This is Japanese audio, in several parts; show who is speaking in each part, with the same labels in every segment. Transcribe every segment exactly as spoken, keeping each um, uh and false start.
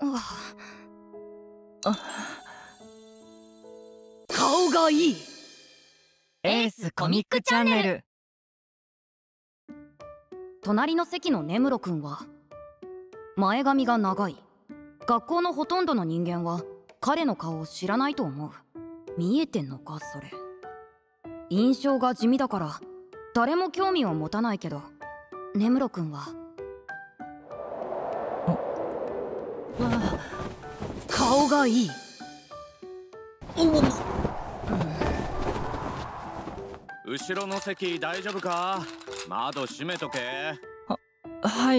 Speaker 1: あ、顔がいい。
Speaker 2: エースコミックチャンネル。隣の席の根室くんは前髪が長い。学校のほとんどの人間は彼の顔を知らないと思う。見えてんのかそれ。印象が地味だから誰も興味を持たないけど、根室くんは
Speaker 1: 顔がいい。おお、
Speaker 3: 後ろの席大丈夫か？窓閉めとけ。
Speaker 1: は、はい。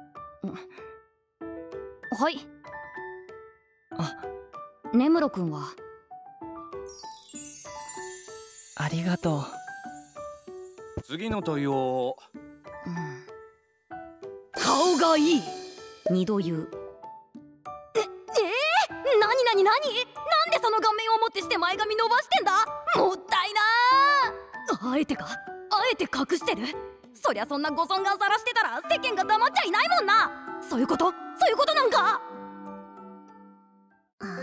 Speaker 2: はい。あ、根室くんは
Speaker 1: ありがとう。
Speaker 3: 次の問いを。
Speaker 2: うん、
Speaker 1: 顔がいい。
Speaker 2: 二度言う。え、えー、なになになに？なんでその顔面をもってして前髪伸ばしてんだ？もったいなー。あえてか？あえて隠してる？そりゃそんなご尊顔さらしてたら世間が黙っちゃいないもんな。そういうこと？そういうことなんか？
Speaker 4: ああ、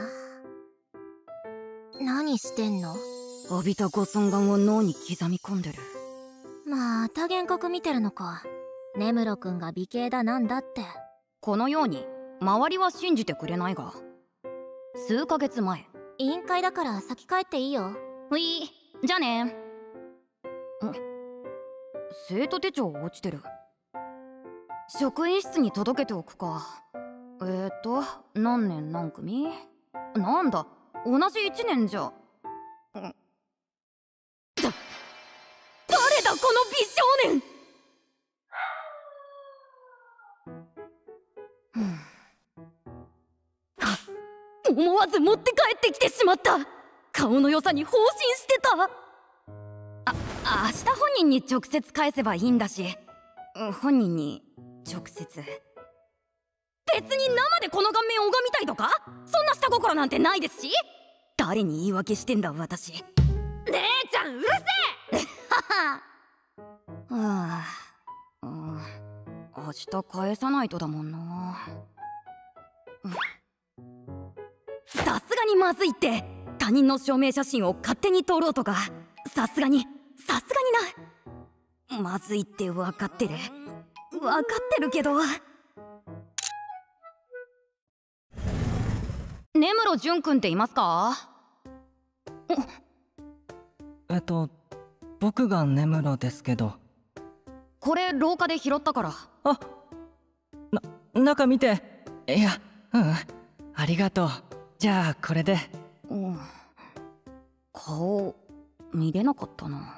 Speaker 4: 何してんの？
Speaker 2: 浴びたご尊顔を脳に刻み込んでる。
Speaker 4: また幻覚見てるのか。根室くんが美形だなんだって。
Speaker 2: このように周りは信じてくれないが、数ヶ月前、
Speaker 4: 委員会だから先帰っていいよ。
Speaker 2: うい、じゃあねん。生徒手帳落ちてる。職員室に届けておくか。えーっと何年何組？なんだ、同じいちねんじゃ。だ、誰だこの美少年。思わず持って帰ってきてしまった。顔の良さに放心してた。あ、明日本人に直接返せばいいんだし。本人に直接。別に生でこの顔面拝みたいとかそんな下心なんてないですし。誰に言い訳してんだ私。姉ちゃんうるせえ。はあ、うん、明日返さないとだもんな。さすがにまずいって。他人の証明写真を勝手に撮ろうとか、さすがにさすがにな。まずいって分かってる分かってるけど。根室淳君っていますか？
Speaker 1: えっと僕が根室ですけど。
Speaker 2: これ廊下で拾ったから。
Speaker 1: あ、な、中見て。いや、うん、ありがとう。じゃあこれで。
Speaker 2: うん、顔見れなかったな。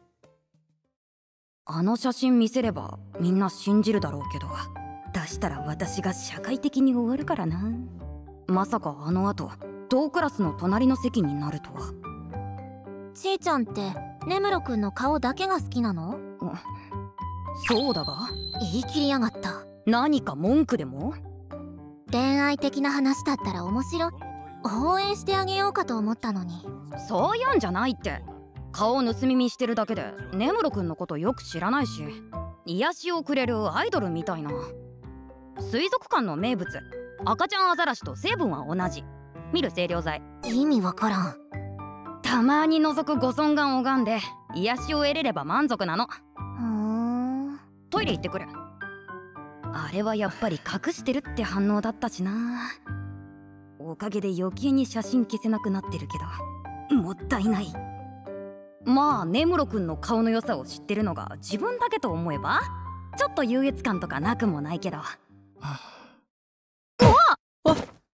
Speaker 2: あの写真見せればみんな信じるだろうけど、出したら私が社会的に終わるからな。まさかあの後同クラスの隣の席になるとは。
Speaker 4: ちーちゃんって根室くんの顔だけが好きなの？
Speaker 2: そうだが。
Speaker 4: 言い切りやがった。
Speaker 2: 何か文句でも？
Speaker 4: 恋愛的な話だったら面白い。応援してあげようかと思ったのに。
Speaker 2: そういうんじゃないって。顔を盗み見してるだけで根室くんのことよく知らないし、癒しをくれるアイドルみたいな。水族館の名物赤ちゃんアザラシと成分は同じ。見る清涼剤。
Speaker 4: 意味わからん。
Speaker 2: たまに覗くご尊顔を拝んで癒しを得れれば満足なの。
Speaker 4: ふーん。
Speaker 2: トイレ行ってくる。あれはやっぱり隠してるって反応だったしな。おかげで余計に写真消せなくなってるけど、もったいない。まあ根室くんの顔の良さを知ってるのが自分だけと思えばちょっと優越感とかなくもないけど。うわっ、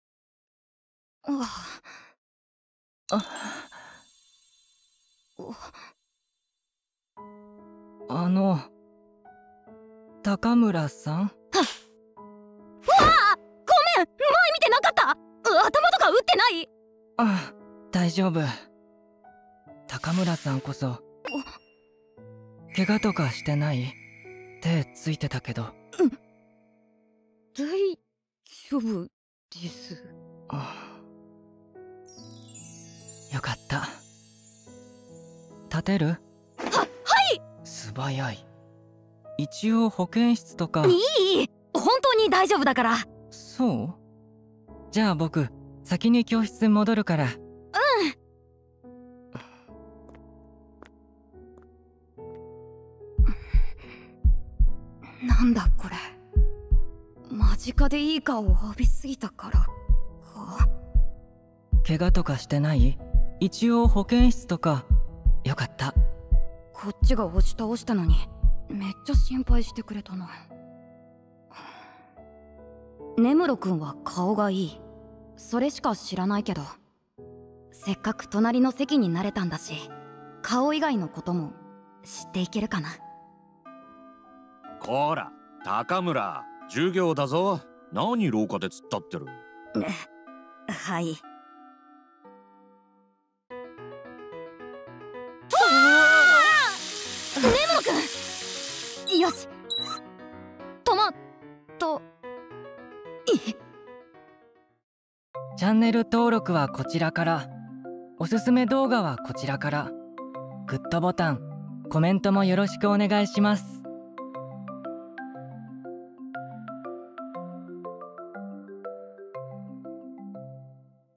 Speaker 1: あの高村さん。はっ、
Speaker 2: うわあ、ごめん、前見てなかった。頭とか打ってない？
Speaker 1: あ、大丈夫。高村さんこそ怪我とかしてない？手ついてたけど。
Speaker 2: うん、大丈夫です。
Speaker 1: あ、よかった。立てる？は、
Speaker 2: はい。
Speaker 1: 素早い。一応保健室とか。
Speaker 2: いい、本当に大丈夫だから。
Speaker 1: そう？ じゃあ僕先に教室戻るから。
Speaker 2: なんだこれ、間近でいい顔を浴びすぎたからか。
Speaker 1: 怪我とかしてない？一応保健室とか。よかった。
Speaker 2: こっちが押し倒したのにめっちゃ心配してくれたな。根室くんは顔がいい、それしか知らないけど、せっかく隣の席になれたんだし、顔以外のことも知っていけるかな。
Speaker 3: こら高村、授業だぞ。何廊下で突っ立ってる。
Speaker 2: はい。根室くん、よし、トマト
Speaker 1: チャンネル登録はこちらから、おすすめ動画はこちらから、グッドボタン、コメントもよろしくお願いします。